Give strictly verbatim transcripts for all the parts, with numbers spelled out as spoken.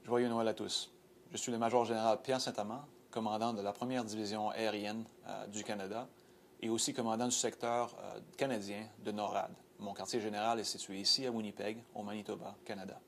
Joyeux Noël à tous. Je suis le major général Pierre Saint-Amand, commandant de la première division aérienne euh, du Canada et aussi commandant du secteur euh, canadien de NORAD. Mon quartier général est situé ici à Winnipeg, au Manitoba, Canada.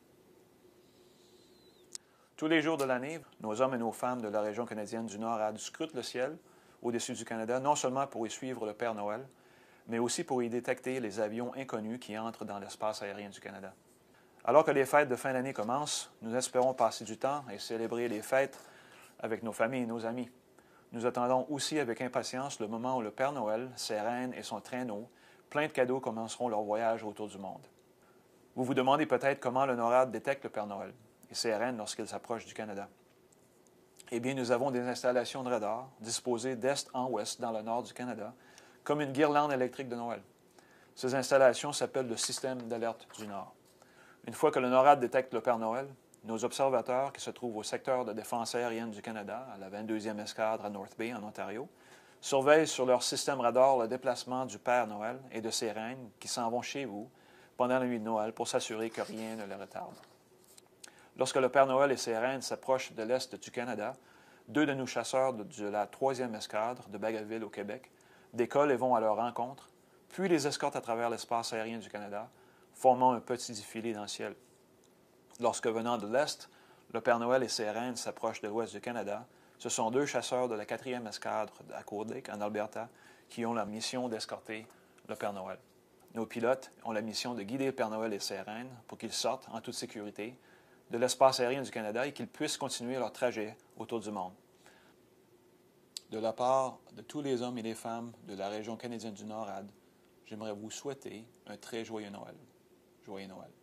Tous les jours de l'année, nos hommes et nos femmes de la région canadienne du NORAD scrutent le ciel au-dessus du Canada, non seulement pour y suivre le Père Noël, mais aussi pour y détecter les avions inconnus qui entrent dans l'espace aérien du Canada. Alors que les fêtes de fin d'année commencent, nous espérons passer du temps et célébrer les fêtes avec nos familles et nos amis. Nous attendons aussi avec impatience le moment où le Père Noël, ses reines et son traîneau, plein de cadeaux, commenceront leur voyage autour du monde. Vous vous demandez peut-être comment le NORAD détecte le Père Noël et ses reines lorsqu'ils s'approchent du Canada. Eh bien, nous avons des installations de radar disposées d'est en ouest dans le nord du Canada, comme une guirlande électrique de Noël. Ces installations s'appellent le système d'alerte du Nord. Une fois que le NORAD détecte le Père Noël, nos observateurs, qui se trouvent au secteur de défense aérienne du Canada, à la vingt-deuxième escadre à North Bay, en Ontario, surveillent sur leur système radar le déplacement du Père Noël et de ses reines qui s'en vont chez vous pendant la nuit de Noël pour s'assurer que rien ne les retarde. Lorsque le Père Noël et ses reines s'approchent de l'est du Canada, deux de nos chasseurs de, de la troisième escadre de Bagotville au Québec décollent et vont à leur rencontre, puis les escortent à travers l'espace aérien du Canada, formant un petit défilé dans le ciel. Lorsque venant de l'Est, le Père Noël et ses reines s'approchent de l'Ouest du Canada, ce sont deux chasseurs de la quatrième escadre à Cold Lake, en Alberta, qui ont la mission d'escorter le Père Noël. Nos pilotes ont la mission de guider le Père Noël et ses reines pour qu'ils sortent en toute sécurité de l'espace aérien du Canada et qu'ils puissent continuer leur trajet autour du monde. De la part de tous les hommes et les femmes de la région canadienne du NORAD, j'aimerais vous souhaiter un très joyeux Noël. Joyeux Noël.